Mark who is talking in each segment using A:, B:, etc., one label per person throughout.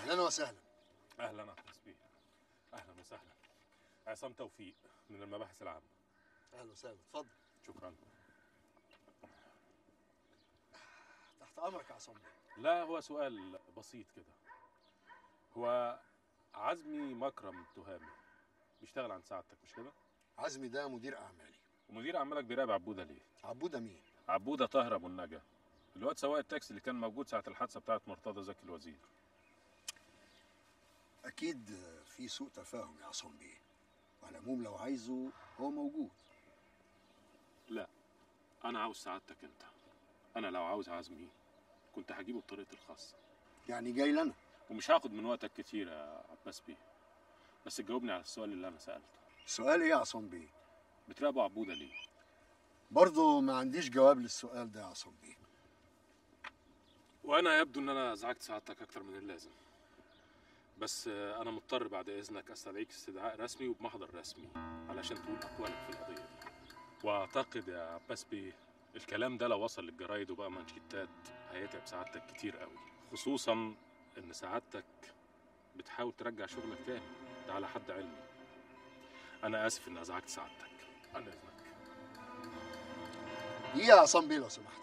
A: اهلا وسهلا.
B: اهلا عباس بيه. اهلا وسهلا. عصام توفيق من المباحث العامه.
A: اهلا وسهلا، اتفضل.
B: شكرا.
A: تحت امرك يا عصام.
B: لا، هو سؤال بسيط كده. هو عزمي مكرم التهامي بيشتغل عند سعادتك مش كده؟
A: عزمي ده مدير اعمالي.
B: ومدير اعمالك بيراقب عبوده ليه؟
A: عبوده مين؟
B: عبوده طاهر ابو النجا، اللي هو سواق التاكسي اللي كان موجود ساعه الحادثه بتاعه مرتضى زكي الوزير.
A: اكيد في سوء تفاهم يا عصام بيه. على العموم لو عايزه هو موجود.
B: لا، انا عاوز سعادتك انت. انا لو عاوز عزمي كنت هجيبه بطريقتي الخاصه.
A: يعني جاي لنا؟
B: ومش هاخد من وقتك كتير يا عباس بيه، بس تجاوبني على السؤال اللي انا سالته.
A: سؤال ايه يا عصام بيه؟
B: بتراقبوا عبوده ليه؟
A: برضه ما عنديش جواب للسؤال ده يا عصام بيه.
B: وانا يبدو ان انا ازعجت سعادتك اكتر من اللازم، بس انا مضطر بعد اذنك استدعيك استدعاء رسمي وبمحضر رسمي علشان تقول اقوالك في القضيه دي. واعتقد يا عباس بيه الكلام ده لو وصل للجرايد وبقى مانشيتات هيتعب سعادتك كتير قوي، خصوصا ان سعادتك بتحاول ترجع شغلك تاني. ده على حد علمي. انا اسف ان ازعجت سعادتك. عن اذنك.
A: ايه يا عصام بيه لو سمحت؟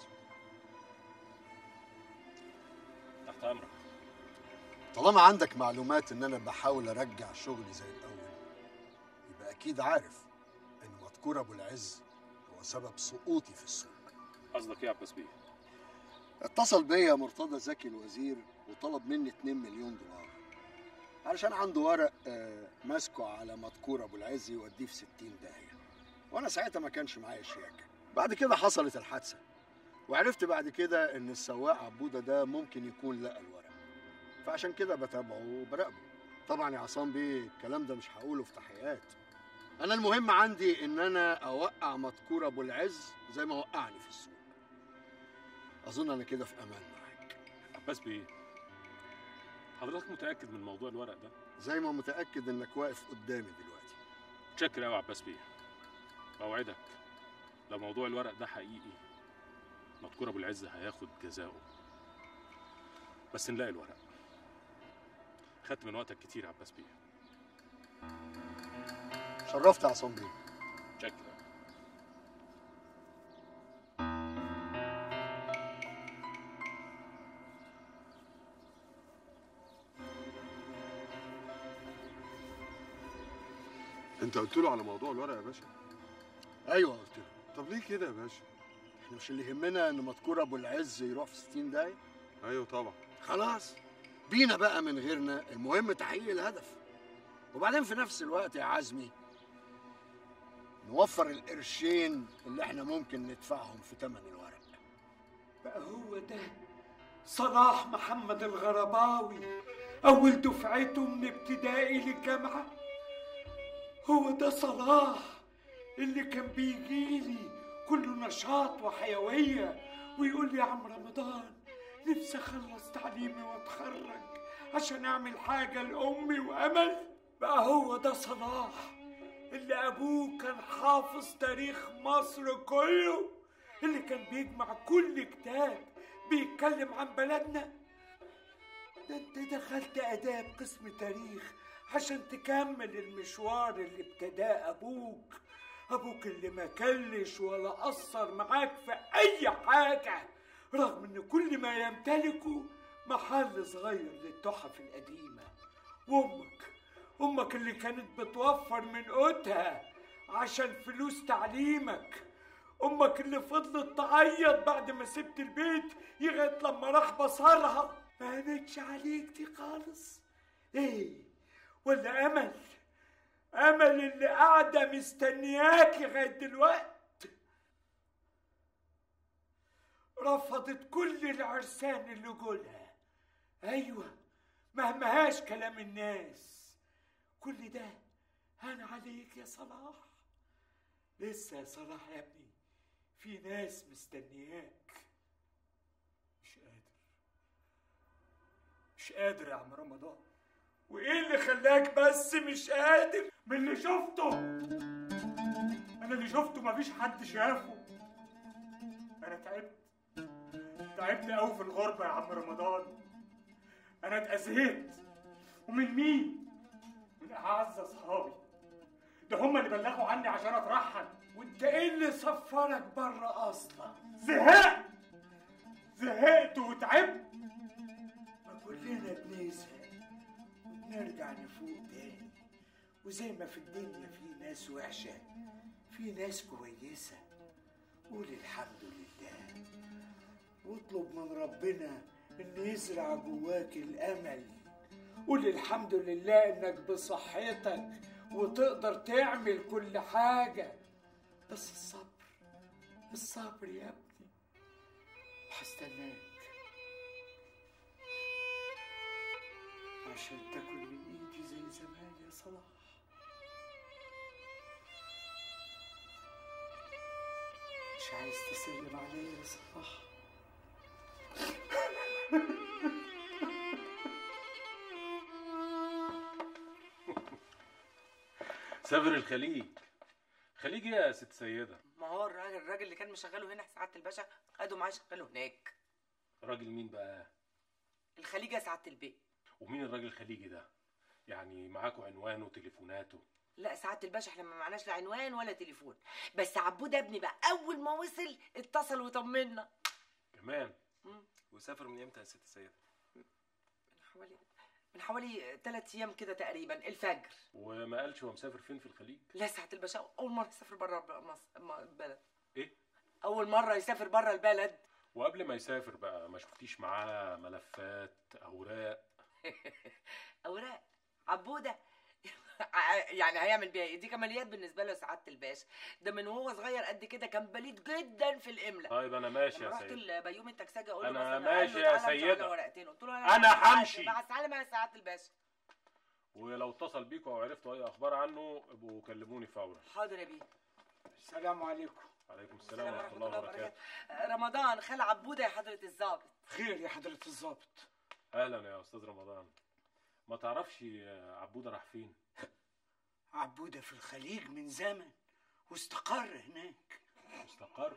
B: تحت امرك.
A: طالما عندك معلومات ان انا بحاول ارجع شغلي زي الاول، يبقى اكيد عارف ان مذكور ابو العز هو سبب سقوطي في السوق.
B: قصدك ايه يا عباس بيه؟
A: اتصل بيا مرتضى زكي الوزير وطلب مني 2 مليون دولار علشان عنده ورق ماسكه على مذكور ابو العز يوديه في 60 داهيه، وانا ساعتها ما كانش معايا شياكه. بعد كده حصلت الحادثه، وعرفت بعد كده ان السواق عبوده ده ممكن يكون لقى الورق، فعشان كده بتابعه وبراقبه. طبعا يا عصام بيه الكلام ده مش هقوله في تحقيقات. انا المهم عندي ان انا اوقع مذكور ابو العز زي ما وقعني في السوق. اظن انا كده في امان معاك.
B: عباس بيه، حضرتك متاكد من موضوع الورق ده؟
A: زي ما متاكد انك واقف قدامي دلوقتي.
B: متشكر قوي يا عباس بيه. اوعدك لو موضوع الورق ده حقيقي مذكور ابو العز هياخد جزاؤه، بس نلاقي الورق. خدت من وقتك كتير يا عباس بيه.
A: شرفت يا عصام بيه.
B: متشكر.
C: انت قلت له على موضوع الورق يا باشا؟
A: ايوه قلت له.
C: طب ليه كده يا باشا؟
A: احنا مش اللي يهمنا ان مذكور ابو العز يروح في 60 دقايق؟
C: ايوه طبعا.
A: خلاص بينا بقى من غيرنا، المهم تحقيق الهدف. وبعدين في نفس الوقت يا عزمي نوفر القرشين اللي احنا ممكن ندفعهم في ثمن الورق.
D: بقى هو ده صلاح محمد الغرباوي أول دفعته من ابتدائي للجامعة؟ هو ده صلاح اللي كان بيجيلي كله نشاط وحيوية ويقول لي يا عم رمضان نفسي أخلص تعليمي وأتخرج عشان أعمل حاجة لأمي وأمل؟ بقى هو ده صلاح اللي أبوه كان حافظ تاريخ مصر كله، اللي كان بيجمع كل كتاب بيتكلم عن بلدنا؟ ده انت دخلت آداب قسم تاريخ عشان تكمل المشوار اللي ابتداه أبوك اللي ما كلش ولا قصر معاك في أي حاجة، رغم إن كل ما يمتلكه محل صغير للتحف القديمة. وأمك اللي كانت بتوفر من قوتها عشان فلوس تعليمك، أمك اللي فضلت تعيط بعد ما سبت البيت لغاية لما راح بصرها. ما هنتش عليك دي خالص. إيه؟ ولا أمل اللي قاعدة مستنياك لغاية دلوقت؟ رفضت كل العرسان اللي جولها. أيوة، مهمهاش كلام الناس. كل ده هان عليك يا صلاح. لسه يا صلاح يا ابني في ناس مستنياك. مش قادر يا عم رمضان. وايه اللي خلاك بس مش قادر؟ من اللي شفته، انا اللي شفته مفيش حد شافه. انا تعبت قوي في الغربة يا عم رمضان. انا اتأذيت ومن مين؟ من اعز اصحابي، ده هم اللي بلغوا عني عشان اترحل.
A: وانت ايه اللي سفرك بره اصلا؟
D: زهقت وتعبت.
A: ما كلنا بنزهق وبنرجع نفوق تاني، وزي ما في الدنيا في ناس وحشة في ناس كويسة. قول الحمد لله واطلب من ربنا إن يزرع جواك الأمل. قول الحمد لله إنك بصحتك وتقدر تعمل كل حاجة، بس الصبر يا ابني. وهستناك عشان تاكل من ايدي زي زمان يا صلاح. مش عايز تسلم عليا يا صلاح؟
B: سافر الخليج. خليج ايه يا ست سيدة؟
E: ما هو الراجل اللي كان مشغله هنا سعادة الباشا خده معاه شغله هناك.
B: راجل مين بقى؟
E: الخليج يا سعادة البيه.
B: ومين الراجل الخليجي ده؟ يعني معاكوا عنوانه وتليفوناته؟
E: لا سعادة الباشا احنا ما معناش لا عنوان ولا تليفون، بس عبود ابني بقى اول ما وصل اتصل وطمنا.
B: كمان؟
F: وسافر من امتى يا ست السيدة؟
E: من حوالي 3 ايام كده تقريبا الفجر.
B: وما قالش هو مسافر فين في الخليج؟
E: لا سعادة الباشا اول مرة يسافر بره مصر البلد.
B: ايه؟
E: اول مرة يسافر بره البلد.
B: وقبل ما يسافر بقى ما شفتيش معاه ملفات اوراق؟
E: اوراق عبودة يعني هيعمل بيها ايه؟ دي كماليات بالنسبه له يا سعاده الباشا، ده من وهو صغير قد كده كان بليد جدا في الاملاء.
B: طيب انا ماشي يا
E: رحت
B: سيدة.
E: البيومي التكساجي اقول له
B: انا
E: مثلا
B: ماشي يا سيدة.
E: قلت له
B: انا همشي.
E: مع السلامه يا سعاده الباشا.
B: ولو اتصل بيكوا او عرفتوا اي اخبار عنه ابقوا كلموني فورا.
E: حاضر يا بيه.
A: السلام عليكم.
B: عليكم السلام ورحمه الله وبركاته.
E: رمضان خال عبوده يا حضره الضابط.
A: خير يا حضرة الضابط.
B: اهلا يا استاذ رمضان. ما تعرفش عبوده راح فين؟
A: عبودة في الخليج من زمن واستقر هناك.
B: مستقر.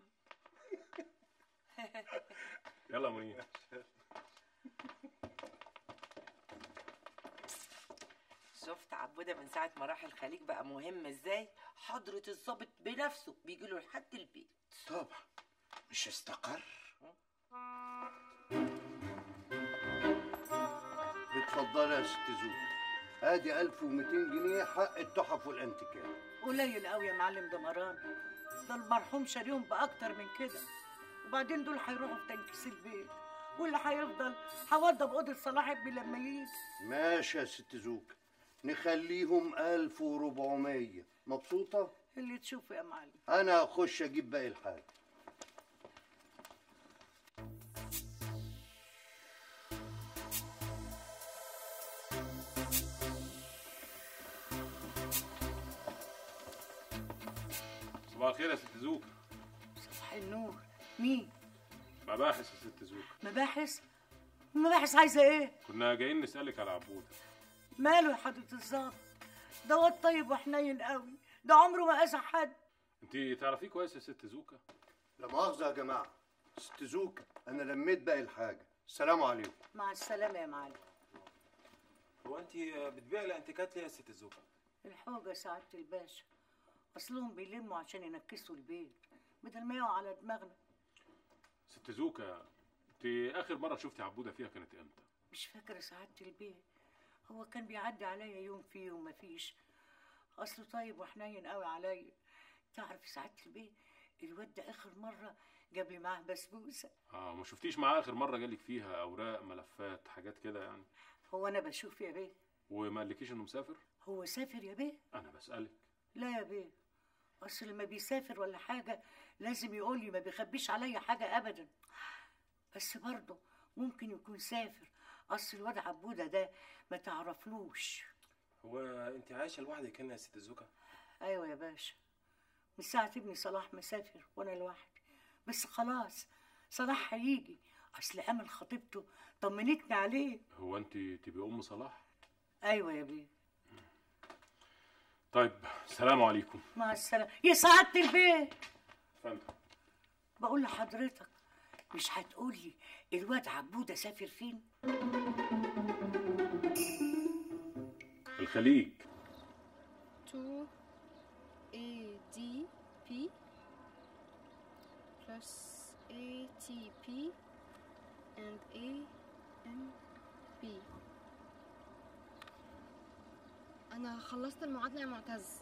B: يلا منير.
E: شفت عبوده من ساعه ما راح الخليج بقى مهم ازاي؟ حضره الضابط بنفسه بيجي له لحد البيت.
A: طبعا مش استقر.
G: اتفضلي يا ست زوجة، ادي 1200 جنيه حق التحف والانتيكات.
H: قليل قوي يا معلم دمران، ده المرحوم شاريهم باكتر من كده، وبعدين دول هيروحوا في تنكيس البيت، واللي هيفضل هوضب اوضه صلاح ابني لما يجي.
G: ماشي يا ست زوجة، نخليهم 1400. مبسوطة؟
H: اللي تشوفه يا معلم.
G: انا هخش اجيب باقي الحاجة.
B: صباح الخير يا ست زوجة.
H: صباح النور. مين؟
B: مباحث يا ست زوجة.
H: مباحث؟ مباحث عايزه ايه؟
B: كنا جايين نسألك على عبودة.
H: ماله يا حضرة الظابط؟ ده واد طيب وحنين قوي، ده عمره ما اذى حد.
B: انت تعرفيه كويس يا ست زوجة؟
G: لا مؤاخذة يا جماعة، ست زوجة انا لميت باقي الحاجة. السلام عليكم.
H: مع السلامه يا معلم.
F: هو انت بتبيع الانتيكات ليه يا ست الزوجة؟
H: الحوجه سعاده الباشا، اصلهم بيلموا عشان ينكسوا البيت بدل ما يقعوا على دماغنا.
B: ست زوجة، انت اخر مرة شفتي عبودة فيها كانت امتى؟
H: مش فاكره سعاده البيت، هو كان بيعدي عليا يوم فيه وما فيش، اصله طيب وحنين قوي عليا. تعرف سعاده البيت الواد ده اخر مره جاب لي معاه بسبوسه.
B: ما شفتيش معاه اخر مرة جالك فيها اوراق ملفات حاجات كده يعني؟
H: هو انا بشوف يا بيه؟
B: وما قالكيش انه مسافر؟
H: هو سافر يا بيه؟
B: انا بسألك.
H: لا يا بيه، اصل لما بيسافر ولا حاجه لازم يقول لي، ما بيخبيش عليا حاجه ابدا. بس برضه ممكن يكون سافر، اصل الواد عبوده ده ما تعرفلوش.
F: هو انت عايشة لوحدك هنا يا ست الزوجة؟
H: ايوه يا باشا، من ساعه ابني صلاح مسافر وانا لوحدي، بس خلاص صلاح هيجي، اصل امل خطيبته طمنتني عليه.
B: هو انت تبقي ام صلاح؟
H: ايوه يا بيه.
B: طيب السلام عليكم.
H: مع السلامه يا سعاده البيت.
B: فندم.
H: بقول لحضرتك مش هتقولي الواد عبوده سافر فين؟
B: الخليج.
I: 2 ADP plus ATP and AMP. أنا خلصت المعادلة يا معتز.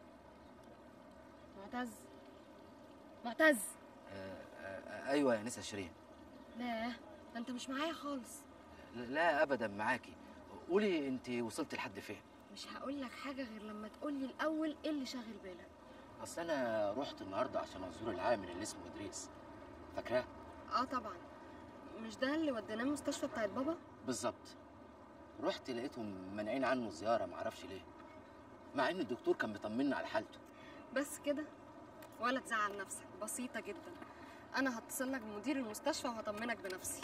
I: معتز.
J: ايوه يا نسا شيرين.
I: لا ده انت مش معايا خالص.
J: لا ابدا معاكي. قولي انت وصلت لحد فين؟
I: مش هقول لك حاجة غير لما تقولي الأول إيه اللي شاغل بالك.
J: اصل انا رحت النهارده عشان ازور العامل اللي اسمه ادريس، فاكراه؟
I: طبعا. مش ده اللي وديناه المستشفى بتاعت بابا؟
J: بالظبط. رحت لقيتهم مانعين عنه زياره، معرفش ليه، مع ان الدكتور كان مطمنا على حالته.
I: بس كده؟ ولا تزعل نفسك، بسيطة جدا. أنا هتصل لك بمدير المستشفى وهطمنك بنفسي.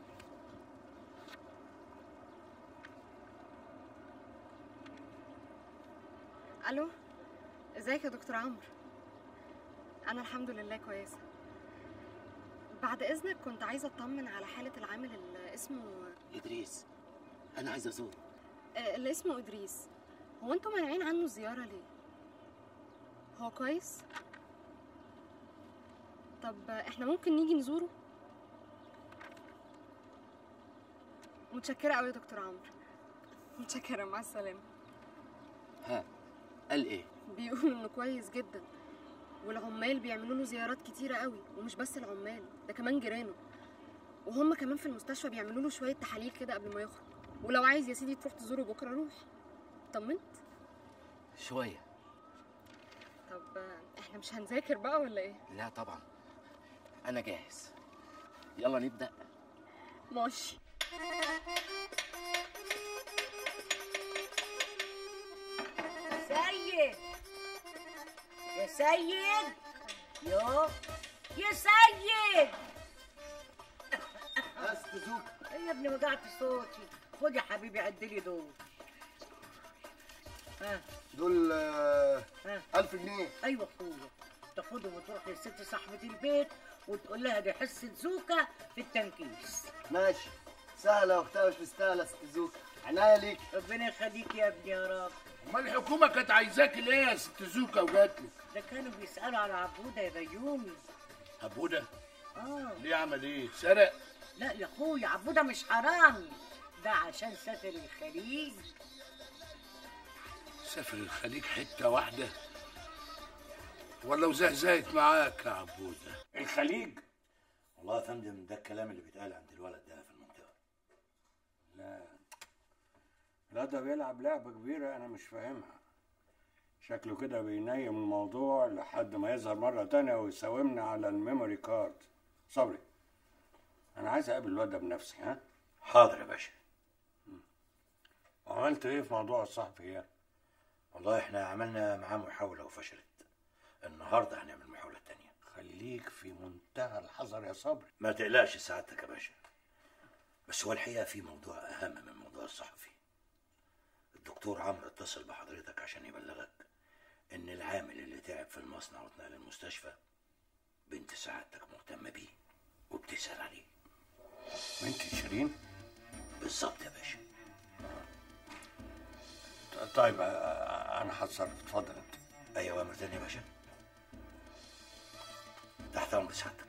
I: ألو، ازيك يا دكتور عمرو؟ أنا الحمد لله كويسة. بعد إذنك كنت عايزة أطمن على حالة العامل اللي اسمه
J: ادريس. انا عايز ازوره.
I: اللي اسمه إدريس. هو أنتوا مانعين عنه الزيارة ليه؟ هو كويس؟ طب احنا ممكن نيجي نزوره؟ متشكرة قوي يا دكتور عمرو. متشكرة، مع السلامة.
J: ها، قال ايه؟
I: بيقول انه كويس جدا، والعمال بيعملوا له زيارات كتيرة قوي، ومش بس العمال، ده كمان جيرانه، وهم كمان في المستشفى بيعملوا له شوية تحاليل كده قبل ما يخرج. ولو عايز يا سيدي تروح تزوره بكرة روح. طمنت؟
J: شويه.
I: طب احنا مش هنذاكر بقى ولا ايه؟
J: لا طبعا، انا جاهز. يلا نبدا.
I: ماشي.
H: سيد يا سيد، يا سيد.
G: بس تزوق.
H: يا ابني وجعت صوتي. خد يا حبيبي عدلي دول.
G: دول 1000 جنيه.
H: ايوه اخويا، تاخدهم وتروح للست صاحبة البيت وتقول لها دي حصة زوكا في التنكيس.
G: ماشي، سهلة واختها مش مستاهلة يا ست زوكا. عناية ليك.
H: ربنا يخليك يا ابني يا رب.
K: امال الحكومه كانت عايزاكي ليه يا ست زوكا وجات لك؟
H: ده كانوا بيسألوا على عبودة يا بيومي.
K: عبوده؟ ليه عمل ايه؟ سرق؟
H: لا يا اخويا، عبودة مش حرامي، ده عشان سافر الخليج.
K: سافر الخليج حته واحده ولا وزهزهت معاك يا عبوده؟
F: الخليج؟
L: والله يا فندم ده الكلام اللي بيتقال عند الولد ده في المنطقه.
D: لا ده بيلعب لعبة كبيرة أنا مش فاهمها. شكله كده بينيم الموضوع لحد ما يظهر مرة تانية ويساومنا على الميموري كارد. صبري، أنا عايز أقابل الواد ده بنفسي. ها؟
L: حاضر يا باشا.
D: وعملت إيه في موضوع الصحفيات؟
L: والله احنا عملنا معاه محاولة وفشلت. النهارده هنعمل محاولة تانية.
D: خليك في منتهى الحذر يا صبري.
L: ما تقلقش سعادتك يا باشا. بس هو الحقيقة في موضوع أهم من موضوع الصحفي. الدكتور عمرو اتصل بحضرتك عشان يبلغك إن العامل اللي تعب في المصنع واتنقل المستشفى بنت سعادتك مهتمة بيه وبتسأل عليه.
D: بنت شيرين؟
L: بالظبط يا باشا.
D: طيب أنا هتصرف. اتفضل أنت.
L: أي أوامر تانية يا باشا؟ تحت أمر سعادتك.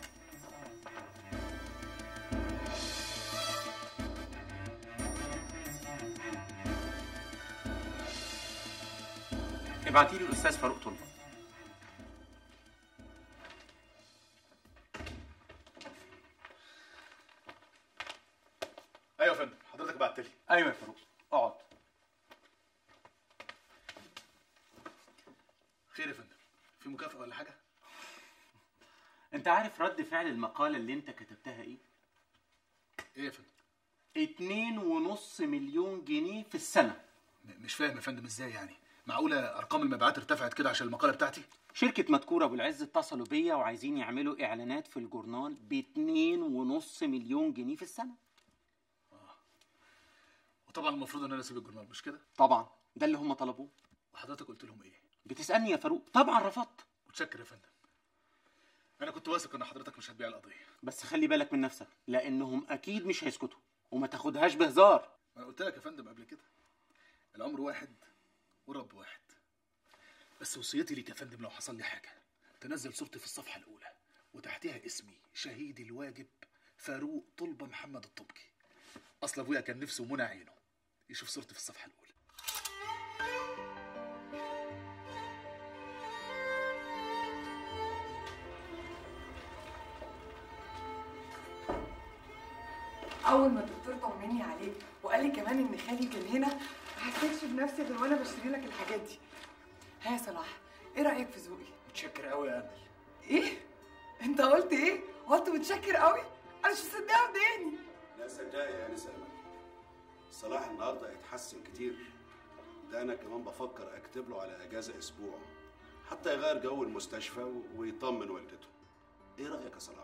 F: ابعتي لي الاستاذ فاروق طلبه.
M: ايوه يا فندم، حضرتك بعت لي.
F: ايوه يا فاروق، اقعد.
M: خير يا فندم، في مكافأة ولا حاجة؟
F: انت عارف رد فعل المقالة اللي انت كتبتها ايه؟
M: ايه يا فندم؟
F: 2.5 مليون جنيه في السنة.
M: مش فاهم يا فندم ازاي يعني؟ معقولة ارقام المبيعات ارتفعت كده عشان المقالة بتاعتي؟
F: شركة مدكور ابو العز اتصلوا بيا وعايزين يعملوا اعلانات في الجورنال ب2.5 مليون جنيه في السنة.
M: وطبعا المفروض ان انا اسيب الجورنال، مش كده؟
F: طبعا، ده اللي هم طلبوه.
M: وحضرتك قلت لهم ايه؟
F: بتسألني يا فاروق؟ طبعا رفضت.
M: متشكر يا فندم. انا كنت واثق ان حضرتك مش هتبيع القضية.
F: بس خلي بالك من نفسك، لانهم اكيد مش هيسكتوا، وما تاخدهاش بهزار.
M: انا قلت لك يا فندم قبل كده الامر واحد والرب واحد. بس وصيتي ليك يا فندم، لو حصل لي حاجه تنزل صورتي في الصفحه الاولى وتحتها اسمي شهيدي الواجب فاروق طلبه محمد الطبكي. اصل ابويا كان نفسه منى عينه يشوف صورتي في الصفحه الاولى.
N: اول ما الدكتور طمني عليك وقال لي كمان ان خالي كان هنا ما حسيتش بنفسي غير وانا بشتري لك الحاجات دي. ها يا صلاح، ايه رايك في ذوقي؟
O: متشكر قوي يا امل.
N: ايه؟ انت قلت ايه؟ قلت متشكر قوي؟ انا مش مصدقه وداني.
P: لا صدقي يا انسه امل، صلاح النهارده هيتحسن كتير. ده انا كمان بفكر اكتب له على اجازه اسبوع حتى يغير جو المستشفى ويطمن والدته. ايه رايك يا صلاح؟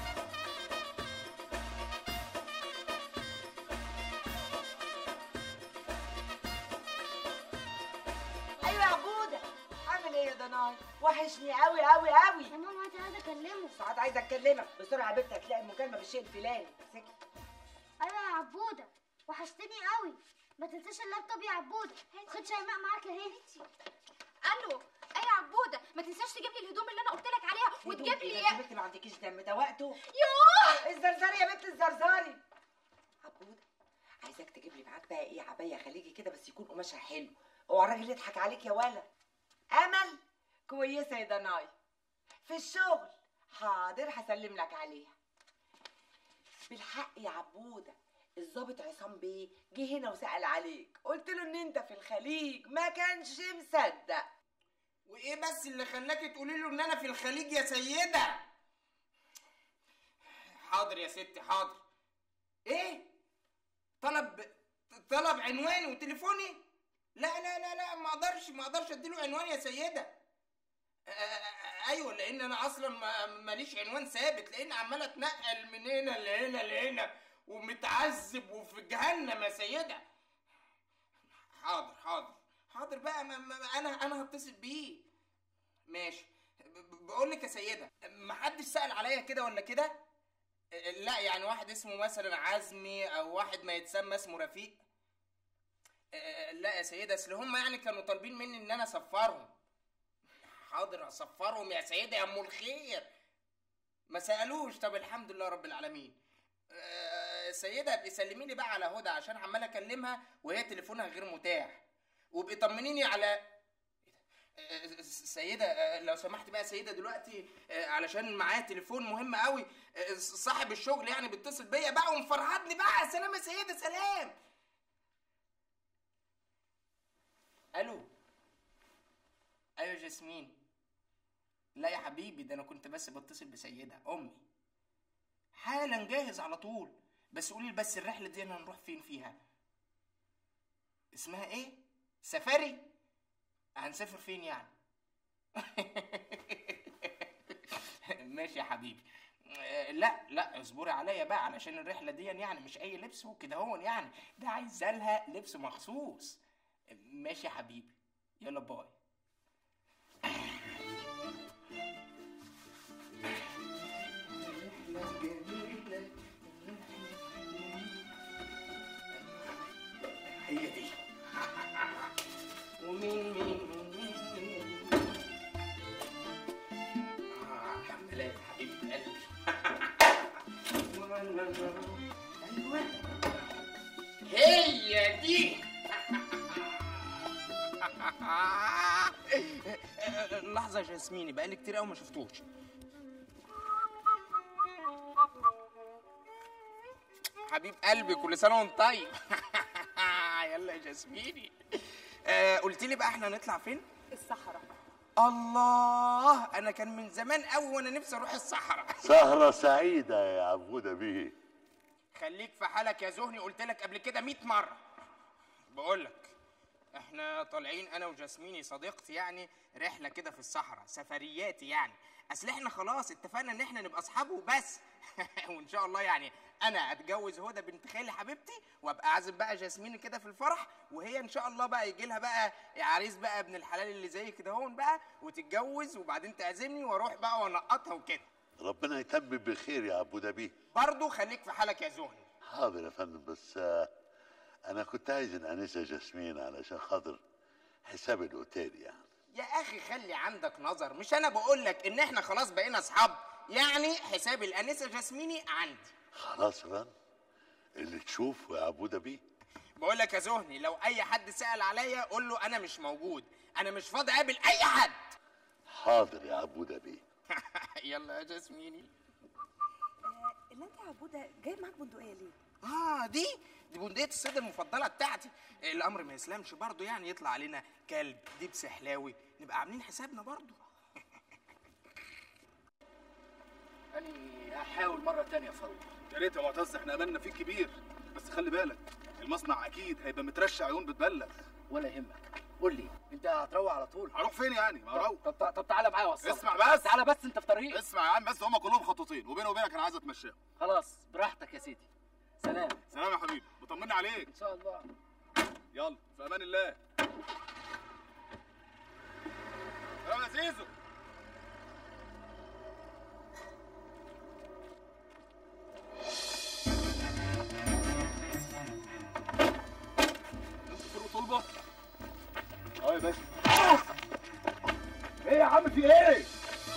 E: ايوه يا عبوده، عامل ايه يا ضناي؟ وحشني قوي قوي قوي
Q: يا ماما انت عايزه اكلمه.
E: ساعات عايزه اكلمك بسرعه يا بنت، هتلاقي المكالمه بالشيء الفلاني.
Q: ايوه يا عبوده وحشتني قوي. ما تنساش اللابتوب يا عبوده. خد شيماء معاك اهي.
I: الو ايه يا عبوده، ما تنساش تجيب لي الهدوم اللي انا قلت لك عليها وتجيب لي
E: يا بنتي ما عندكيش دم، ده وقته.
I: يوه
E: الزرزاري يا بنت الزرزاري. عبوده عايزاك تجيب لي معاك بقى ايه، عبايه خليجي كده بس يكون قماشها حلو، اوعى الراجل يضحك عليك يا ولا. امل كويسه يا ضناي في الشغل. حاضر هسلم لك عليها. بالحق يا عبوده، الضابط عصام بيه جه هنا وسأل عليك، قلت له ان انت في الخليج، ما كانش مصدق.
R: وايه بس اللي خلاكي تقولي له ان انا في الخليج يا سيده؟ حاضر يا ستي حاضر. ايه؟ طلب عنواني وتليفوني؟ لا لا لا لا، ما اقدرش اديله عنوان يا سيده. ايوه، لان انا اصلا ماليش عنوان ثابت، لان عمال اتنقل من هنا لهنا لهنا ومتعذب وفي جهنم يا سيده. حاضر بقى، انا هتصل بيه. ماشي. بقول لك يا سيده، محدش سأل عليا كده ولا كده؟ لا يعني واحد اسمه مثلا عزمي او واحد ما يتسمى اسمه رفيق؟ لا يا سيده، اصل هم يعني كانوا طالبين مني ان انا اصفرهم. حاضر اصفرهم يا سيده يا ام الخير. ما سالوش. طب الحمد لله رب العالمين. سيده ابقي سلمي لي بقى على هدى عشان عمال اكلمها وهي تليفونها غير متاح، وابقي طمنيني على سيده لو سمحت بقى يا سيده دلوقتي، علشان معايا تليفون مهم قوي، صاحب الشغل يعني بيتصل بيا بقى ومفرهدني بقى. سلام يا سيده سلام. الو ايوه جاسمين. لا يا حبيبي، ده انا كنت بس بتصل بسيده امي. حالا جاهز على طول، بس قولي بس الرحله دي انا هنروح فين فيها؟ اسمها ايه؟ سفاري؟ هنسافر فين يعني؟ ماشي يا حبيبي. لا اصبري عليا بقى، علشان الرحله دي يعني مش اي لبس وكده هون، يعني ده عايزه لها لبس مخصوص. ماشي يا حبيبي، يلا باي. هي دي. ومين حملات حبيبة قلبي. ايوه هي دي. لحظة يا جاسميني، بقالي كتير قوي ما شفتوش. حبيب قلبي كل سنة وانت طيب. يلا يا جاسميني. قلت لي بقى احنا هنطلع فين؟
N: الصحراء.
R: الله، انا كان من زمان قوي وانا نفسي اروح الصحراء.
S: سهرة سعيدة يا عبودة بيه.
R: خليك في حالك يا زهني، قلت لك قبل كده 100 مرة. بقول لك احنا طالعين انا وجاسميني صديقتي يعني رحلة كده في الصحراء، سفرياتي يعني. اصل احنا خلاص اتفقنا ان احنا نبقى اصحاب وبس. وان شاء الله يعني انا اتجوز هدى بنت خالي حبيبتي، وابقى اعزم بقى جاسمين كده في الفرح، وهي ان شاء الله بقى يجي لها بقى عريس بقى ابن الحلال اللي زي كده هون بقى، وتتجوز وبعدين تعزمني واروح بقى وانقطها وكده.
S: ربنا يتمم بخير يا عبودة بيه.
R: برضه خليك في حالك يا زهني.
S: حاضر يا فندم، بس انا كنت عايز الانسه جاسمين علشان خاطر حساب الاوتيل يعني.
R: يا اخي خلي عندك نظر، مش انا بقول لك ان احنا خلاص بقينا اصحاب؟ يعني حساب الانسه جاسميني عندي.
S: خلاص بقى اللي تشوفه يا ابو دبي.
R: بقول لك يا زهني، لو اي حد سأل عليا قول له انا مش موجود، انا مش فاضي اقابل اي حد.
S: حاضر يا ابو دبي.
R: يلا يا جاسميني.
O: اللي انت يا عبوده جايب معاك بندقيه ليه؟
R: دي بندقيه الصيد المفضله بتاعتي. الامر ما يسلمش برضه، يعني يطلع علينا كلب ديب سحلاوي نبقى عاملين حسابنا برضه.
M: أنا هحاول مرة تانية يا فاروق. يا ريت يا معتز، احنا املنا فيك كبير، بس خلي بالك المصنع اكيد هيبقى مترشح عيون بتبلغ. ولا يهمك. قول لي انت هتروح على طول؟ هروح فين يعني؟ ما اروح. طب تعالى معايا وصلك. اسمع بس، تعالى بس، انت في طريق. اسمع يا عم بس، هم كلهم خطوتين وبيني وبينك انا عايز اتمشاهم. خلاص براحتك يا سيدي. سلام. سلام يا حبيبي، بطمني عليك. ان شاء الله. يلا في امان الله. سلام يا زيزو. انت فاروق طلبه؟ اه يا باشا. ايه يا عم في ايه؟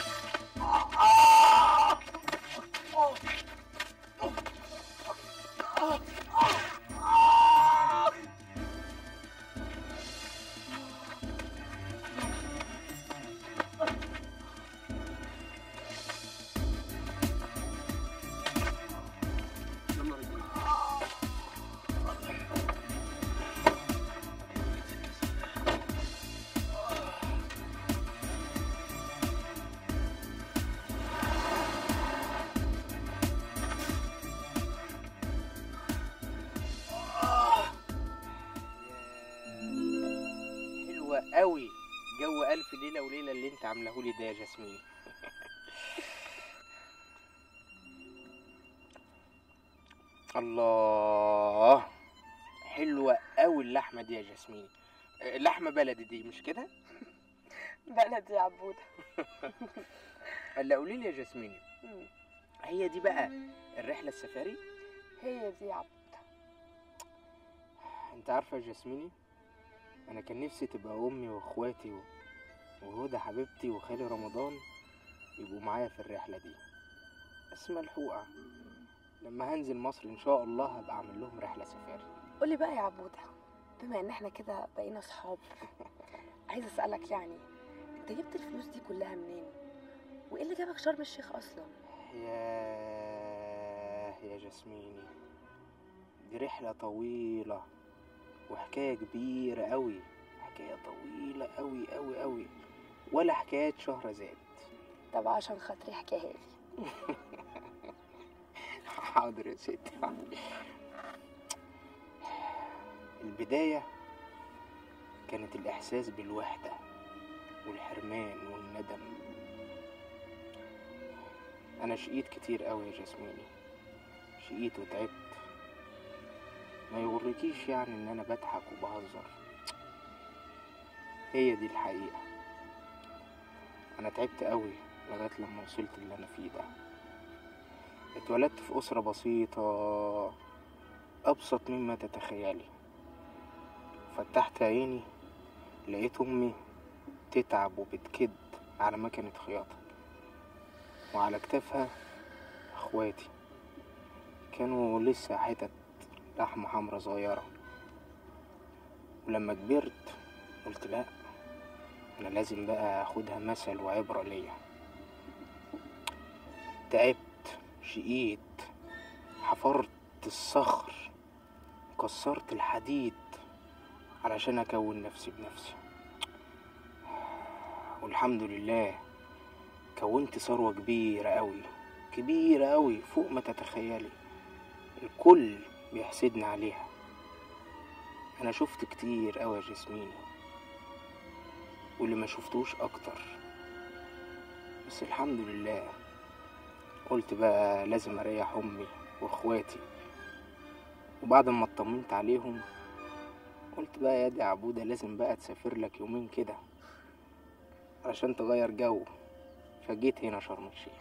R: قوي جو ألف ليلة وليلة اللي انت عاملهولي ده يا جاسمين. الله، حلوة قوي اللحمة دي يا جاسمين. لحمة بلدي دي مش كده؟
I: بلدي يا عبودة.
R: هلا قولي لي يا جاسمين، هي دي بقى الرحلة السفاري؟
I: هي دي يا عبودة.
R: انت عارفة يا جاسميني، انا كان نفسي تبقى امي واخواتي وهدى حبيبتي وخالي رمضان يبقوا معايا في الرحله دي، بس ملحوقه. لما هنزل مصر ان شاء الله هبقى اعمل لهم رحله سفاري.
I: قولي بقى يا عبودة، بما ان احنا كده بقينا صحاب، عايزه اسالك يعني انت جبت الفلوس دي كلها منين؟ وايه اللي جابك شرم الشيخ اصلا؟
R: يا جاسميني، دي رحله طويله وحكايه كبيره قوي، حكايه طويله قوي قوي قوي، ولا حكايه شهرزاد.
I: طب عشان خاطري احكيها لي.
R: حاضر يا ستي. البدايه كانت الاحساس بالوحده والحرمان والندم. انا شقيت كتير قوي يا جاسميني، شقيت وتعبت. ما يغركيش يعني ان انا بضحك وبهزر، هي دي الحقيقة. انا تعبت قوي لغاية لما وصلت اللي انا فيه ده. اتولدت في اسرة بسيطة ابسط مما تتخيلي. فتحت عيني لقيت امي تتعب وبتكد على مكنة خياطة، وعلى كتافها اخواتي كانوا لسه حتت لحمة حمرا صغيرة. ولما كبرت قلت لا، انا لازم بقى اخدها مثل وعبرة ليا. تعبت، شقيت، حفرت الصخر، كسرت الحديد علشان اكون نفسي بنفسي، والحمد لله كونت ثروة كبيرة قوي، كبيرة قوي فوق ما تتخيلي. الكل بيحسدني عليها. انا شفت كتير قوي يا جاسمين، واللي ما شفتوش اكتر، بس الحمد لله. قلت بقى لازم اريح امي واخواتي، وبعد ما اطمنت عليهم قلت بقى يا دي عبودة لازم بقى تسافر لك يومين كده علشان تغير جو. فجيت هنا شرم الشيخ.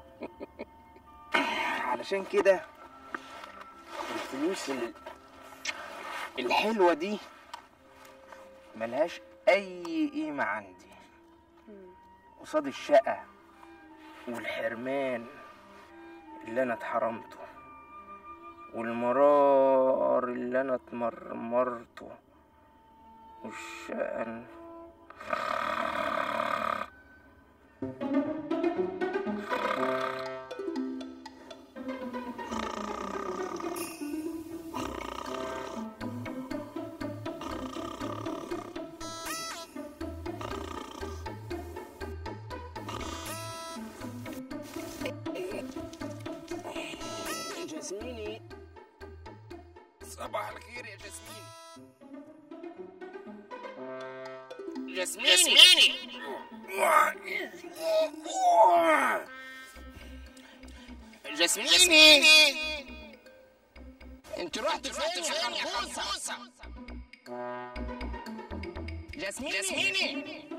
R: علشان كده الفلوس اللي الحلوة دي ملهاش أي قيمة عندي قصاد الشقة والحرمان اللي أنا اتحرمته والمرار اللي أنا اتمرمرته والشقن. جاسميني، صباح الخير يا جاسميني. جاسميني جاسميني، انت رحت فين يا خربوسه؟ جاسميني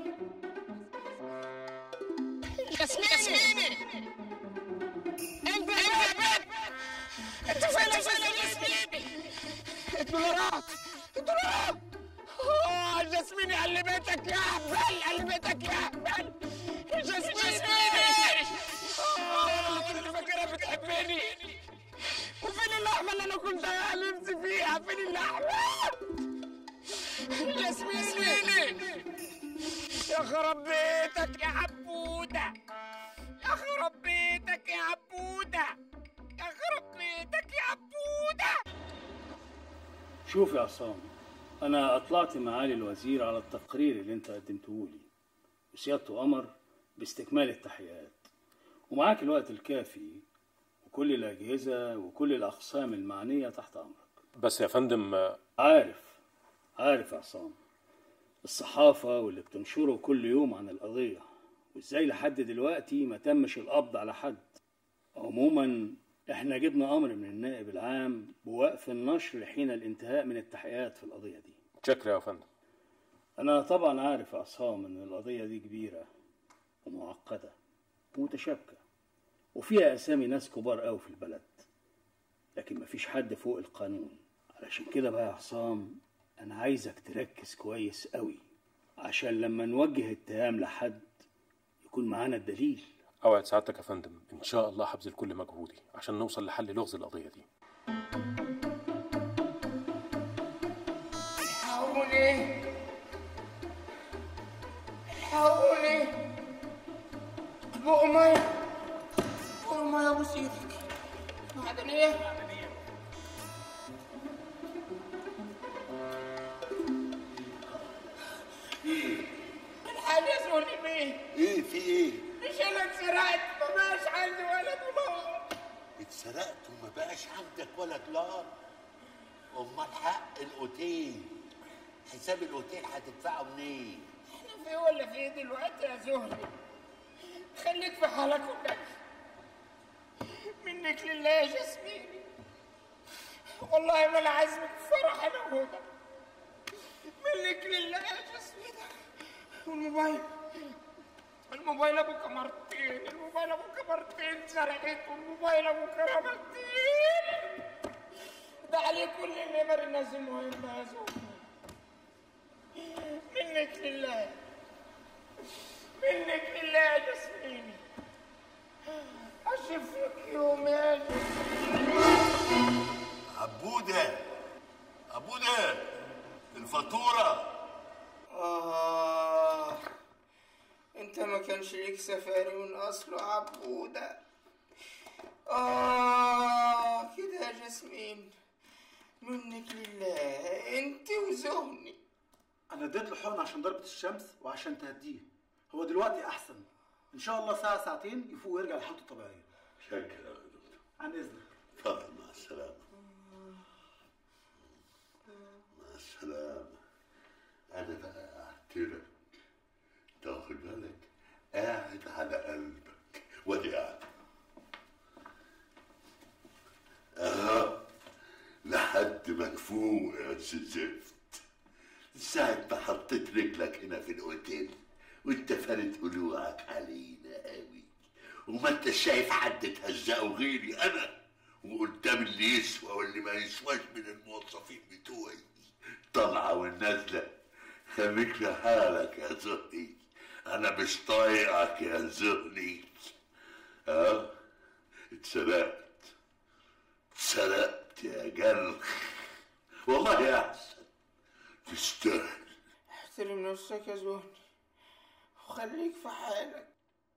R: انت يا بنت، انت فين يا جاسميني؟ الدولارات جاسميني قلبتك يا هبل، قلبتك يا هبل جاسميني. كنت فاكرها بتحبني، وفين اللحمه اللي انا كنت نفسي فيها؟ فين اللحمه؟ جاسميني يا خرب بيتك يا عبوده، يا خرب بيتك يا عبوده، يا خرب بيتك يا عبوده.
T: شوف يا عصام، أنا أطلعت معالي الوزير على التقرير اللي أنت قدمته لي، وسيادته أمر باستكمال التحقيقات، ومعاك الوقت الكافي وكل الأجهزة وكل الأقسام المعنية تحت أمرك.
B: بس يا فندم،
T: عارف يا عصام، الصحافة واللي بتنشره كل يوم عن القضية، وإزاي لحد دلوقتي ما تمش القبض على حد. عموما احنا جبنا امر من النائب العام بوقف النشر حين الانتهاء من التحقيقات في القضيه دي.
B: شكرا يا فندم.
T: انا طبعا عارف يا عصام ان القضيه دي كبيره ومعقده ومتشابكه وفيها اسامي ناس كبار قوي في البلد، لكن مفيش حد فوق القانون. علشان كده بقى يا عصام انا عايزك تركز كويس قوي عشان لما نوجه اتهام لحد يكون معانا الدليل.
B: اوعد سعادتك يا فندم، ان شاء الله هبذل كل مجهودي عشان نوصل لحل لغز القضيه دي.
R: الحقوني الحقوني، بقوا ميه ابوس ايدك. معدنيه الحال يا زهري بيه.
S: ايه في ايه؟
R: مش انا اتسرقت، ما بقاش عندي ولا دولار.
S: اتسرقت وما بقاش عندك ولا دولار؟ امال حق الاوتيل، حساب الاوتيل هتدفعه منين؟
R: احنا في ولا في دلوقتي يا زهري؟ خليك في حالك والنبي، منك لله يا جاسميني. والله ما انا عازمك في فرح انا وهدى، منك لله يا جاسميني. والموبايل ابو كاميرتين، الموبايل ابو كاميرتين سرقته، الموبايل ابو كاميرتين ده عليه كل النمر الناس المهمه يا زهري. منك لله، منك لله يا جاسميني. اشوفك يوم يا جاسميني.
S: عبوده الفاتوره.
R: انت ما كانش ليك سفاري من اصله عبوده. كده يا جاسمين، منك لله انت وزهني.
M: انا اديت له حقن عشان ضربة الشمس وعشان تهديه، هو دلوقتي احسن ان شاء الله. ساعة ساعتين يفوق ويرجع لحالته الطبيعية.
S: شكرا يا دكتور.
M: عن اذنك.
S: اتفضل، مع السلامة. مع السلامة. انا بقى قعدت لك، تاخد بالك، قاعد على قلبك وادي قاعد لحد ما تفوق يا زفت. ساعة ما حطيت رجلك هنا في الاوتيل وانت فارد قلوعك علينا قوي، وما انت شايف حد تهزقه غيري انا، وقدام اللي يسوى واللي ما يسواش من الموظفين بتوعي. الطلعة والنازلة. خليك لحالك يا زهني، أنا مش طايقك يا زهني. اتسرقت يا جل، والله يا أحسن تستاهل.
R: احترم نفسك يا زهني وخليك في حالك.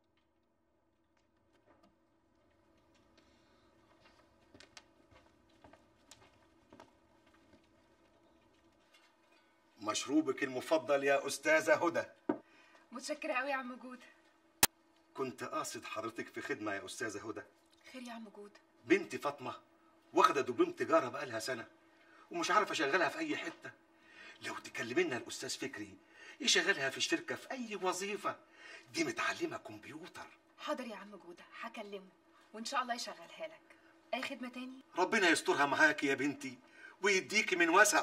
U: مشروبك المفضل يا أستاذة هدى.
N: متشكرة قوي يا عم جودة.
U: كنت قاصد حضرتك في خدمة يا أستاذة هدى.
N: خير يا عم جودة؟
U: بنتي فاطمة واخدة دبلوم تجارة بقالها سنة ومش عارف أشغلها في أي حتة. لو تكلمي لنا الأستاذ فكري يشغلها في الشركة في أي وظيفة، دي متعلمة كمبيوتر.
N: حاضر يا عم جودة، هكلمه وإن شاء الله يشغلها لك. أي خدمة تاني؟
U: ربنا يسترها معاكي يا بنتي ويديكي من وسع.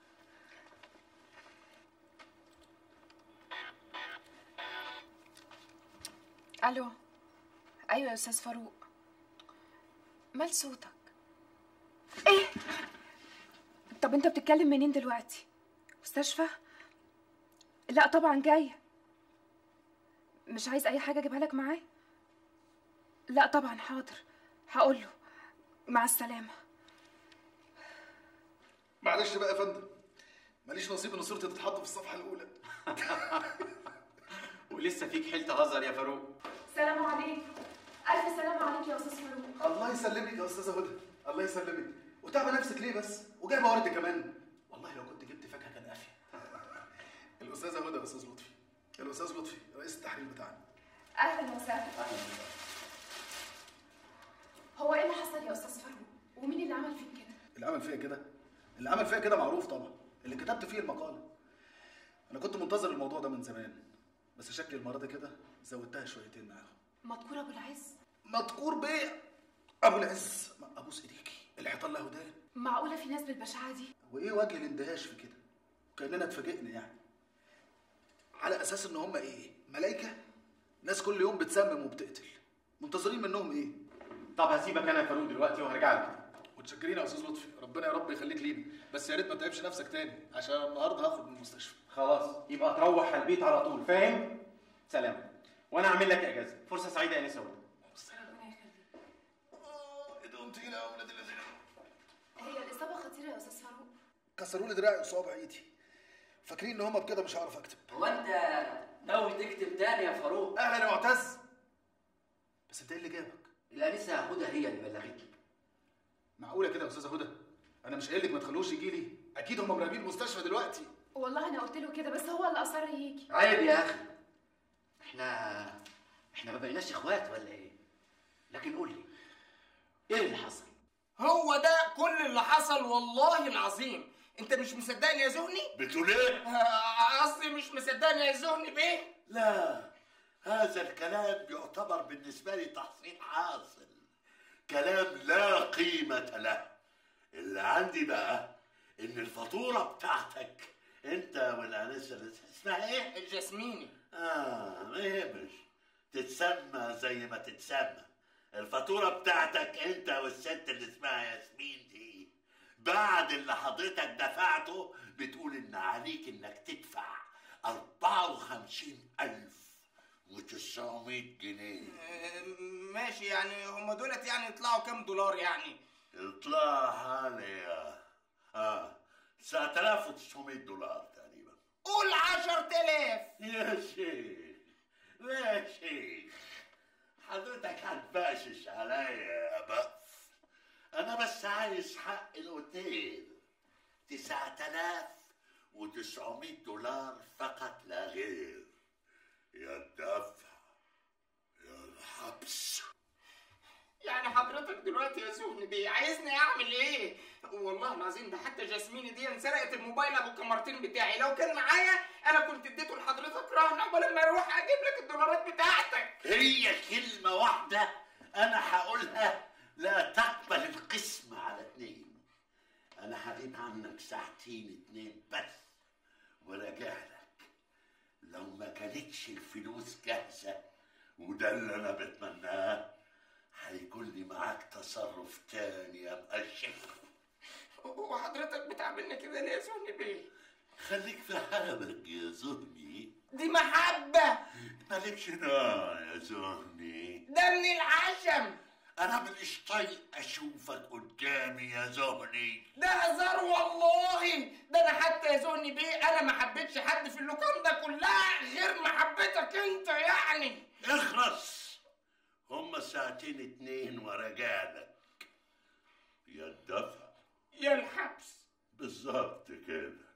N: الو. ايوه يا استاذ فاروق. مال صوتك؟ ايه؟ طب انت بتتكلم منين دلوقتي؟ مستشفى؟ لا طبعا جايه. مش عايز اي حاجه اجيبها لك معايا؟ لا طبعا حاضر، هقول له. مع السلامه.
M: معلش بقى يا فندم، ماليش نصيب ان صورتي تتحط في الصفحه الاولى.
F: ولسه فيك حيل تهزر يا فاروق.
N: سلام عليكم. الف سلام عليك يا استاذ فاروق.
M: الله يسلمك يا استاذه هدى، الله يسلمك. وتعبى نفسك ليه بس؟ وجايبه ورد كمان. والله لو كنت جبت فاكهه كان افيد. الاستاذه هدى يا استاذ لطفي. الاستاذ لطفي رئيس التحرير بتاعنا.
N: اهلا وسهلا. هو ايه اللي حصل يا استاذ فاروق؟ ومين اللي عمل فيك كده؟
M: اللي عمل فيا كده؟ اللي عمل فيا كده معروف طبعا، اللي كتبت فيه المقاله. انا كنت منتظر الموضوع ده من زمان، بس شكلي المره دي كده زودتها شويتين معاهم.
N: مذكور ابو العز؟
M: مذكور بيه ابو العز. ابوس ايديكي، الحيطان له ودان.
N: معقوله في ناس بالبشاعه دي؟
M: وايه وجه الاندهاش في كده؟ كاننا اتفاجئنا يعني. على اساس ان هم ايه؟ ملايكه؟ ناس كل يوم بتسمم وبتقتل، منتظرين منهم ايه؟
F: طب هسيبك انا يا فاروق دلوقتي وهرجع لك.
M: متشكرين يا استاذ لطفي، ربنا يا رب يخليك لينا، بس يا ريت ما تتعبش نفسك تاني عشان النهارده هخرج من المستشفى.
F: خلاص يبقى تروح على البيت على طول، فاهم؟ سلام. وانا اعمل لك اجازه. فرصه سعيده يا نسا هدى.
N: ربنا يخليك.
M: ايدهم تقيله يا ولاد الذين.
N: هي الاصابه خطيره يا استاذ فاروق.
M: كسروا لي دراعي وصوابع ايدي، فاكرين ان هم بكده مش هعرف اكتب.
J: هو انت ناوي تكتب تاني يا فاروق؟
M: اهلا يا معتز. بس انت ايه اللي جابك؟
J: الانسه هدى هي اللي بلغتني.
M: معقوله كده يا استاذه هدى؟ انا مش قايل لك ما تخلوش يجي لي؟ اكيد هم مراقبين المستشفى دلوقتي.
N: والله انا قلت له كده بس هو اللي اصر يجي.
J: عيب يا اخي، احنا ما بقيناش اخوات ولا ايه؟ لكن قول لي ايه اللي حصل؟
R: هو ده كل اللي حصل والله العظيم. انت مش مصدقني يا زهني؟
S: بتقول ايه؟
R: قصدي مش مصدقني يا زهني بيه؟
S: لا، هذا الكلام يعتبر بالنسبة لي تحصيل حاصل، كلام لا قيمة له. اللي عندي بقى إن الفاتورة بتاعتك أنت والأنسة اللي اسمها إيه؟
R: الجاسميني.
S: ما يهمش، تتسمى زي ما تتسمى. الفاتورة بتاعتك أنت والست اللي اسمها ياسمين دي بعد اللي حضرتك دفعته بتقول إن عليك إنك تدفع 54,900 جنيه.
R: ماشي، يعني هم دولت يعني يطلعوا كام دولار يعني؟
S: يطلع حالي 9,900 دولار تقريبا.
R: قول 10,000
S: يا شيخ يا شيخ، حضرتك هتباشش عليا يا بف. انا بس عايز حق الاوتيل 9,900 دولار فقط لا غير. يا الدفع يا الحبس.
R: يعني حضرتك دلوقتي يا زهني بيه عايزني اعمل ايه؟ والله العظيم ده حتى جاسميني دي انسرقت الموبايل ابو الكاميرتين بتاعي، لو كان معايا انا كنت اديته لحضرتك رهن قبل ما اروح اجيب لك الدولارات بتاعتك.
S: هي كلمة واحدة أنا هقولها لا تقبل القسم على 2. أنا هغيب عنك ساعتين 2 بس وراجع لك. لو ما كانتش الفلوس جاهزة وده اللي أنا بتمناه هيكون لي معاك تصرف تاني يا مقشف.
R: وحضرتك بتعاملني كده ليه يا زهني بيه؟
S: خليك في حالك يا زهني.
R: دي محبة.
S: مالكش نار يا زهني.
R: ده من العشم.
S: انا مش طايق اشوفك قدامي يا زهني.
R: ده هزار والله. ده انا حتى يا زهني بيه انا ما حبيتش حد في اللوكان ده كلها غير محبتك انت يعني.
S: اخرس. هما ساعتين 2 وراجعلك. يا الدفع
R: يا الحبس.
S: بالظبط كده.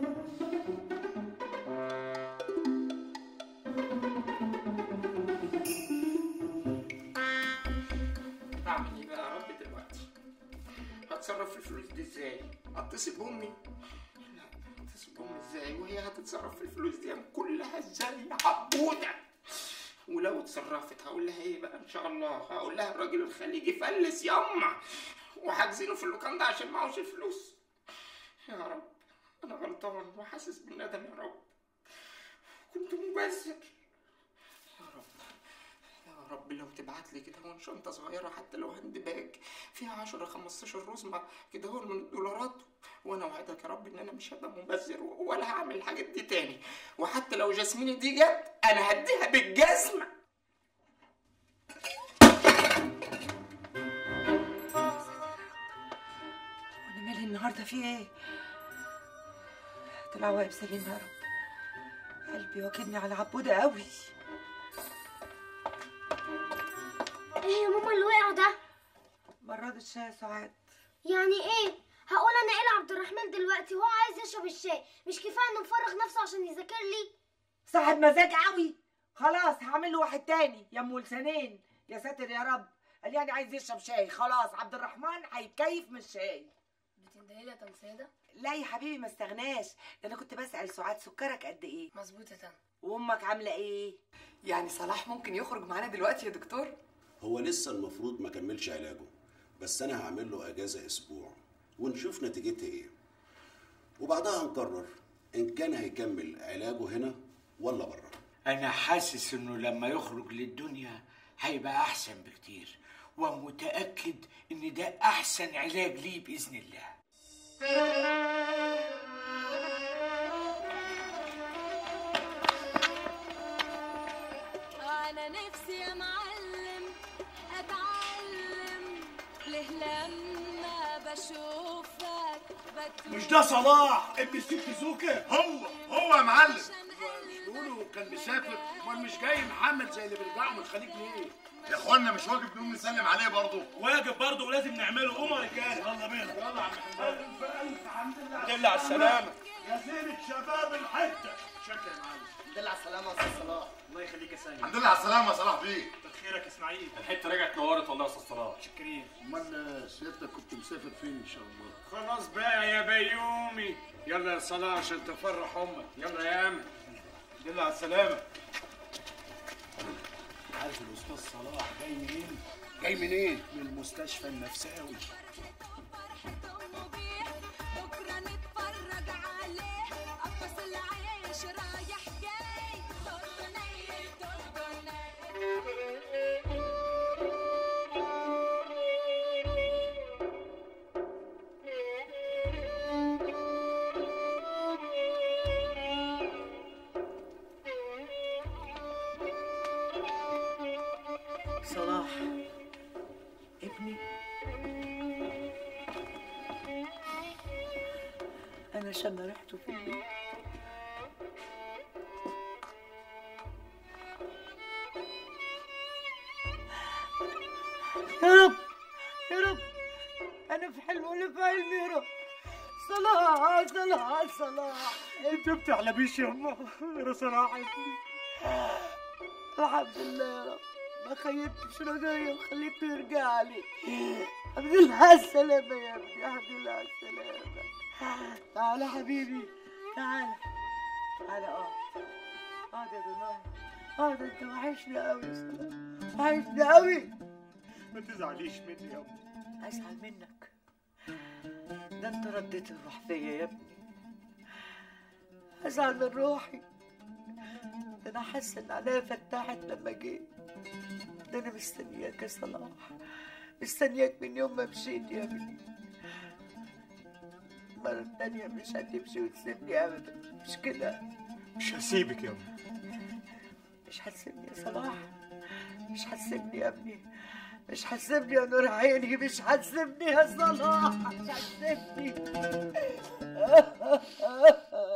R: اعمل ايه بقى يا رب دلوقتي؟ هتصرف في الفلوس دي ازاي؟ اتصل بامي؟ لا، اتصل بامي ازاي وهي هتتصرف في الفلوس دي كلها ازاي يا عبوده؟ ولو اتصرفت هقول لها ايه بقى ان شاء الله؟ هقول لها الراجل الخليجي فلس ياما وحاجزينه في اللوكان ده عشان معهوش الفلوس. يا رب انا غلطان وحاسس بالندم يا رب. كنت مبذر. يا رب لو تبعت لي كده هون شنطه صغيره حتى لو هاند باج فيها 10 15 رزمه كده هون من الدولارات، وانا اوعدك يا رب ان انا مش هبقى مبذر ولا هعمل الحاجات دي تاني، وحتى لو جاسمين دي جت انا هديها بالجزمه.
E: وانا مالي النهارده في ايه؟ طلع واقف سليم يا رب. قلبي واكدني على عبوده قوي.
Q: ايه يا ماما اللي وقع ده؟
E: براد الشاي يا سعاد.
Q: يعني ايه؟ هقول انا ايه لعبد الرحمن دلوقتي وهو عايز يشرب الشاي؟ مش كفايه انه مفرغ نفسه عشان يذاكر لي؟
E: صاحب مزاج قوي. خلاص هعمل له واحد تاني يا ام لسانين. يا ساتر يا رب. قال يعني عايز يشرب شاي. خلاص عبد الرحمن هيتكيف من الشاي.
I: بتندهي لي يا طن سيده؟
E: لا يا حبيبي ما استغناش. ده انا كنت بسأل سعاد سكرك قد ايه؟
I: مظبوط يا طن.
E: وامك عامله ايه؟
N: يعني صلاح ممكن يخرج معانا دلوقتي يا دكتور؟
P: هو لسه المفروض ما كملش علاجه، بس انا هعمل له اجازه اسبوع ونشوف نتيجتها ايه، وبعدها هنقرر ان كان هيكمل علاجه هنا ولا بره.
K: انا حاسس انه لما يخرج للدنيا هيبقى احسن بكتير، ومتاكد ان ده احسن علاج ليه باذن الله.
C: انا نفسي يا معلم اتعلم ليه لما بشوفك
M: مش ده صلاح ابن الست زوكا؟
K: هو يا معلم.
M: بيقولوا كان مسافر، امال مش جاي محمد زي اللي بيرجعوا من الخليج ليه؟
K: يا اخوانا مش واجب نقوم نسلم عليه برضه؟
M: واجب برضه ولازم نعمله. قوموا يا رجاله يلا بينا. يلا يا عم حماد. الف حمد لله
K: دل على السلامة.
M: يا زينة شباب الحته. شكرا يا معلم.
J: دل على السلامة يا استاذ صلاح.
M: الله يخليك يا سيد.
K: الحمد لله على السلامة يا صلاح بيه.
M: كتر خيرك يا اسماعيل.
B: الحته رجعت نورت والله يا استاذ صلاح.
M: شكرين.
G: امال سيادتك كنت مسافر فين ان شاء الله؟
D: خلاص بقى يا بيومي. يلا يا صلاح عشان تفرح امك. يلا يا امل.
M: دل على السلامة. عارف الاستاذ صلاح جاي منين؟
G: جاي منين؟
M: من المستشفى النفساوي.
C: بكره نتفرج عليه قفص العيش رايح جاي دردني
H: صلاح ابني، أنا شم ريحته في البيت. يا رب يا رب، أنا في حلم ولا في علم يا رب. صلاح صلاح صلاح.
M: انت بتعلبيش يا امه يا صلاح ابني.
H: الحمد لله يا رب، ما خيبتش رجايا وخليته يرجع لي. الحمد لله على السلامة يا ابني، الحمد لله على السلامة. تعالى حبيبي تعالى تعالى. اقعد يا دناي، اقعد. انت وحشني قوي يا سلام، وحشني قوي.
M: ما تزعليش مني يا امه.
H: ازعل منك؟ ده انت رديت الروح فيا يا ابني. ازعل من روحي؟ ده انا حاسه ان عينيا فتحت لما جيت. ده انا مستنياك يا صلاح، مستنياك من يوم ما مشيت يا ابني. المرة التانية مش هتمشي وتسيبني أبدا، مش كده؟
D: مش هسيبك يا أمي.
H: مش هتسيبني يا صلاح، مش هتسيبني يا ابني، مش هتسيبني يا نور عيني، مش هتسيبني يا صلاح، مش هتسيبني.